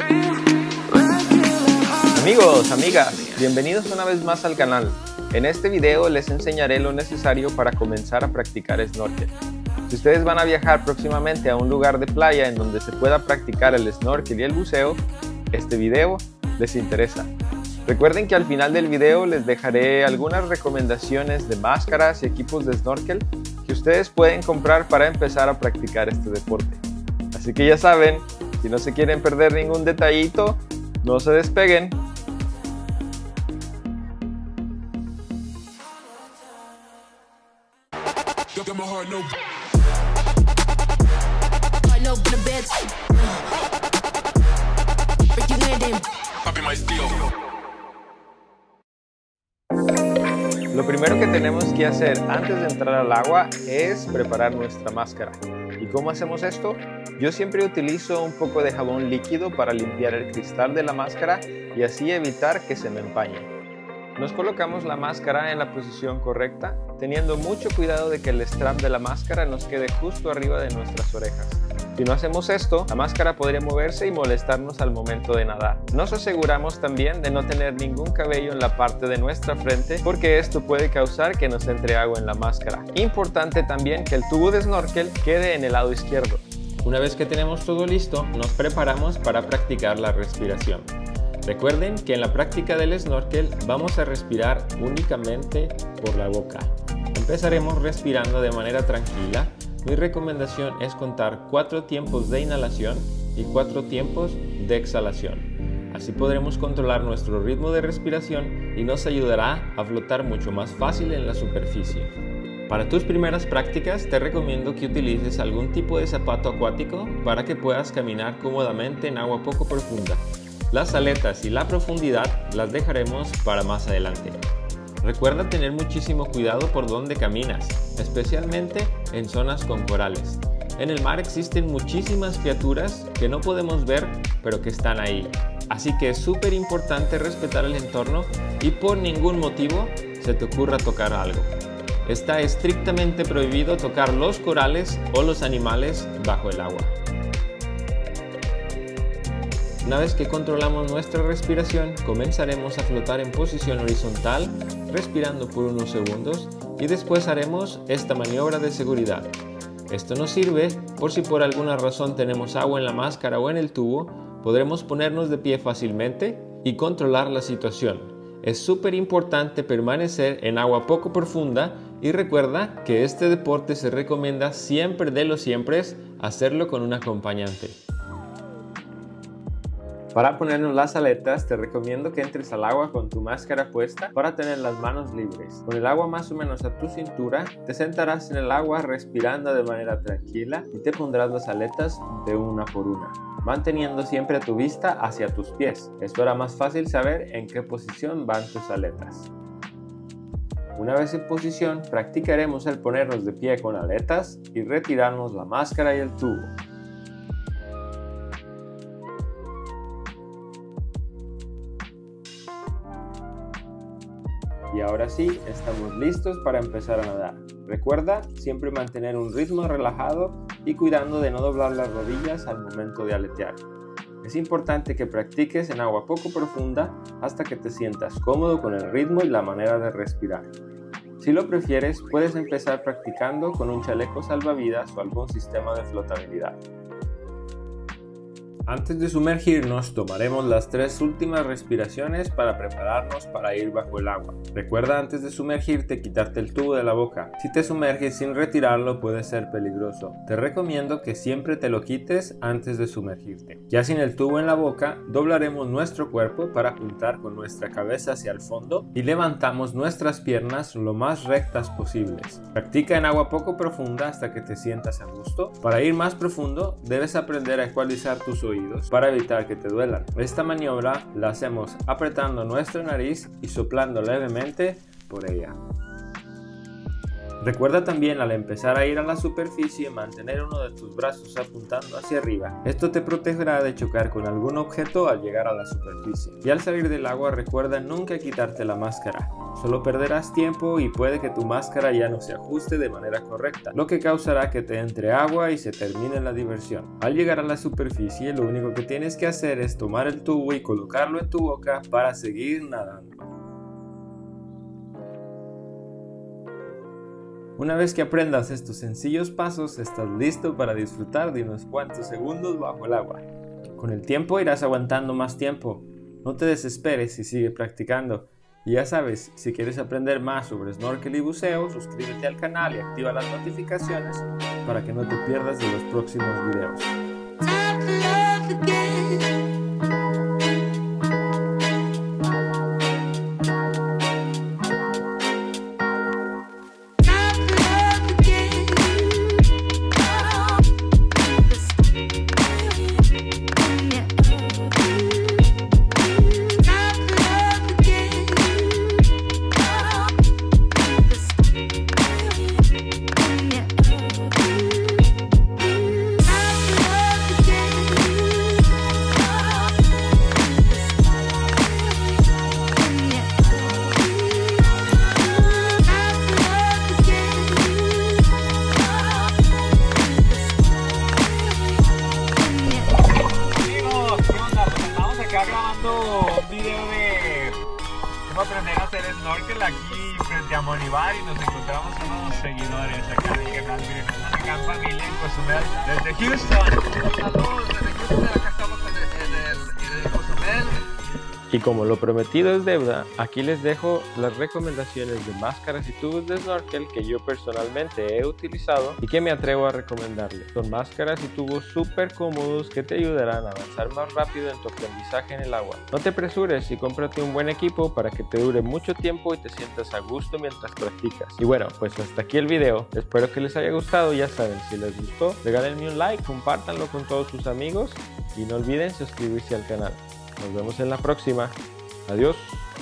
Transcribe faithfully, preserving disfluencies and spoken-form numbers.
Amigos, amigas, bienvenidos una vez más al canal. En este video les enseñaré lo necesario para comenzar a practicar snorkel. Si ustedes van a viajar próximamente a un lugar de playa en donde se pueda practicar el snorkel y el buceo, este video les interesa. Recuerden que al final del video les dejaré algunas recomendaciones de máscaras y equipos de snorkel que ustedes pueden comprar para empezar a practicar este deporte. Así que ya saben, si no se quieren perder ningún detallito, no se despeguen. Lo primero que tenemos que hacer antes de entrar al agua es preparar nuestra máscara. ¿Y cómo hacemos esto? Yo siempre utilizo un poco de jabón líquido para limpiar el cristal de la máscara y así evitar que se me empañe. Nos colocamos la máscara en la posición correcta, teniendo mucho cuidado de que el strap de la máscara nos quede justo arriba de nuestras orejas. Si no hacemos esto, la máscara podría moverse y molestarnos al momento de nadar. Nos aseguramos también de no tener ningún cabello en la parte de nuestra frente, porque esto puede causar que nos entre agua en la máscara. Importante también que el tubo de snorkel quede en el lado izquierdo. Una vez que tenemos todo listo, nos preparamos para practicar la respiración. Recuerden que en la práctica del snorkel vamos a respirar únicamente por la boca. Empezaremos respirando de manera tranquila. Mi recomendación es contar cuatro tiempos de inhalación y cuatro tiempos de exhalación. Así podremos controlar nuestro ritmo de respiración y nos ayudará a flotar mucho más fácil en la superficie. Para tus primeras prácticas te recomiendo que utilices algún tipo de zapato acuático para que puedas caminar cómodamente en agua poco profunda. Las aletas y la profundidad las dejaremos para más adelante. Recuerda tener muchísimo cuidado por donde caminas, especialmente en zonas con corales. En el mar existen muchísimas criaturas que no podemos ver, pero que están ahí. Así que es súper importante respetar el entorno y por ningún motivo se te ocurra tocar algo. Está estrictamente prohibido tocar los corales o los animales bajo el agua. Una vez que controlamos nuestra respiración, comenzaremos a flotar en posición horizontal, respirando por unos segundos y después haremos esta maniobra de seguridad. Esto nos sirve por si por alguna razón tenemos agua en la máscara o en el tubo, podremos ponernos de pie fácilmente y controlar la situación. Es súper importante permanecer en agua poco profunda y recuerda que este deporte se recomienda siempre de los siempre hacerlo con un acompañante. Para ponernos las aletas te recomiendo que entres al agua con tu máscara puesta para tener las manos libres. Con el agua más o menos a tu cintura, te sentarás en el agua respirando de manera tranquila y te pondrás las aletas de una por una, manteniendo siempre tu vista hacia tus pies. Esto hará más fácil saber en qué posición van tus aletas. Una vez en posición, practicaremos el ponernos de pie con aletas y retirarnos la máscara y el tubo. Y ahora sí, estamos listos para empezar a nadar. Recuerda siempre mantener un ritmo relajado y cuidando de no doblar las rodillas al momento de aletear. Es importante que practiques en agua poco profunda hasta que te sientas cómodo con el ritmo y la manera de respirar. Si lo prefieres, puedes empezar practicando con un chaleco salvavidas o algún sistema de flotabilidad. Antes de sumergirnos, tomaremos las tres últimas respiraciones para prepararnos para ir bajo el agua. Recuerda antes de sumergirte quitarte el tubo de la boca. Si te sumerges sin retirarlo puede ser peligroso. Te recomiendo que siempre te lo quites antes de sumergirte. Ya sin el tubo en la boca, doblaremos nuestro cuerpo para apuntar con nuestra cabeza hacia el fondo y levantamos nuestras piernas lo más rectas posibles. Practica en agua poco profunda hasta que te sientas a gusto. Para ir más profundo, debes aprender a ecualizar tus oídos para evitar que te duelan. Esta maniobra la hacemos apretando nuestra nariz y soplando levemente por ella. Recuerda también al empezar a ir a la superficie mantener uno de tus brazos apuntando hacia arriba. Esto te protegerá de chocar con algún objeto al llegar a la superficie. Y al salir del agua recuerda nunca quitarte la máscara. Solo perderás tiempo y puede que tu máscara ya no se ajuste de manera correcta, lo que causará que te entre agua y se termine la diversión. Al llegar a la superficie lo único que tienes que hacer es tomar el tubo y colocarlo en tu boca para seguir nadando. Una vez que aprendas estos sencillos pasos, estás listo para disfrutar de unos cuantos segundos bajo el agua. Con el tiempo irás aguantando más tiempo. No te desesperes y sigue practicando. Y ya sabes, si quieres aprender más sobre snorkel y buceo, suscríbete al canal y activa las notificaciones para que no te pierdas de los próximos videos. Grabando un video de cómo aprender a hacer snorkel aquí frente a Monivar y nos encontramos unos seguidores acá en el canal. Miren, están acá en familia en Cozumel desde Houston. Saludos desde Houston, acá estamos en el, en el, en el Cozumel. Y como lo prometido es deuda, aquí les dejo las recomendaciones de máscaras y tubos de snorkel que yo personalmente he utilizado y que me atrevo a recomendarles. Son máscaras y tubos súper cómodos que te ayudarán a avanzar más rápido en tu aprendizaje en el agua. No te apresures y cómprate un buen equipo para que te dure mucho tiempo y te sientas a gusto mientras practicas. Y bueno, pues hasta aquí el video. Espero que les haya gustado. Ya saben, si les gustó, regálenme un like, compártanlo con todos sus amigos y no olviden suscribirse al canal. Nos vemos en la próxima. Adiós.